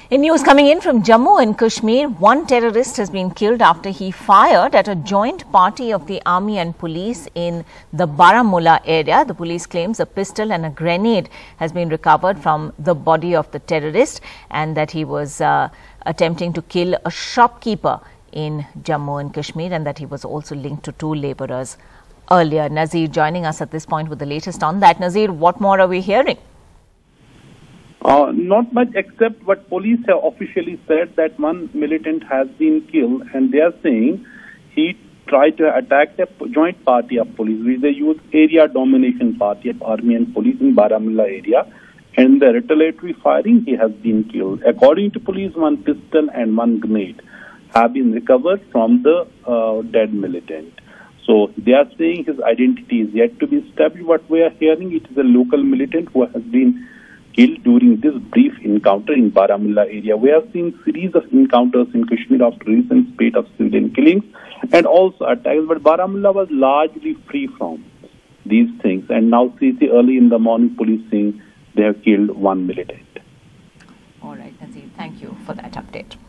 In news coming in from Jammu and Kashmir, one terrorist has been killed after he fired at a joint party of the army and police in the Baramulla area. The police claims a pistol and a grenade has been recovered from the body of the terrorist and that he was attempting to kill a shopkeeper in Jammu and Kashmir and that he was also linked to two labourers earlier. Nazir joining us at this point with the latest on that. Nazir, what more are we hearing? Not much, except what police have officially said that one militant has been killed, and they are saying he tried to attack the joint party of police, which they use area domination party of army and police in Baramulla area. And the retaliatory firing, he has been killed. According to police, one pistol and one grenade have been recovered from the dead militant. So they are saying his identity is yet to be established. What we are hearing, it is a local militant who has been killed during this brief encounter in Baramulla area. We have seen series of encounters in Kashmir after recent spate of civilian killings and also attacks, but Baramulla was largely free from these things. And now CC early in the morning, police saying they have killed one militant. All right, Nazir, thank you for that update.